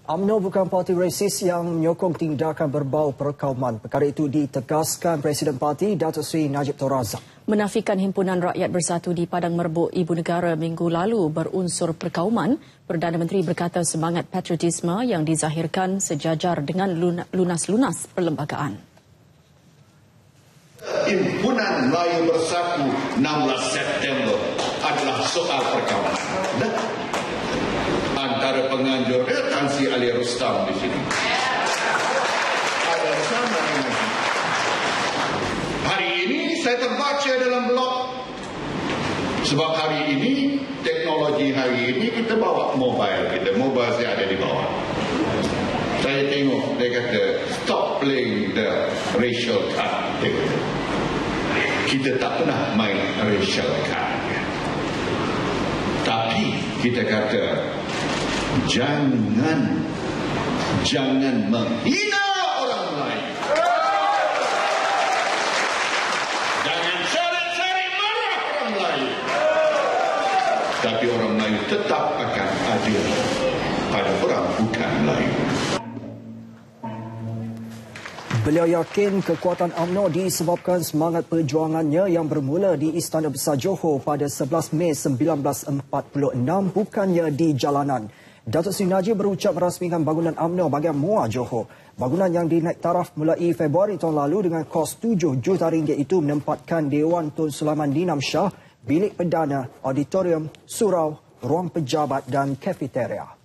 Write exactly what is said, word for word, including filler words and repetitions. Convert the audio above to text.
UMNO bukan parti resis yang menyokong tindakan berbau perkauman. Perkara itu ditegaskan Presiden Parti Datuk Seri Najib Tun Razak. Menafikan Himpunan Rakyat Bersatu di Padang Merbuk Ibu Negara minggu lalu berunsur perkauman, Perdana Menteri berkata semangat patriotisme yang dizahirkan sejajar dengan lunas-lunas perlembagaan. Himpunan Melayu Bersatu enam belas September adalah soal perkawanan. Dan antara penganjur dia Tan Sri Ali Rustam di sini. Ada sama ini. Hari ini saya terbaca dalam blog. Sebab hari ini, teknologi hari ini kita bawa mobile kita. Mobile saya ada di bawah. Saya tengok, dia kata, stop playing the racial card. Kita tak pernah main racial card. Tapi kita kata, jangan, jangan menghina orang lain. Jangan cari-cari marah orang lain. Tapi orang Melayu tetap akan adil pada orang bukan Melayu. Beliau yakin kekuatan UMNO disebabkan semangat perjuangannya yang bermula di Istana Besar Johor pada sebelas Mei seribu sembilan ratus empat puluh enam bukannya di jalanan. Datuk Seri Najib berucap merasmikan bangunan UMNO bahagian Muar Johor. Bangunan yang dinaik taraf mulai Februari tahun lalu dengan kos tujuh juta ringgit itu menempatkan Dewan Tun Sulaiman Dinam Shah, bilik perdana, auditorium, surau, ruang pejabat dan kafeteria.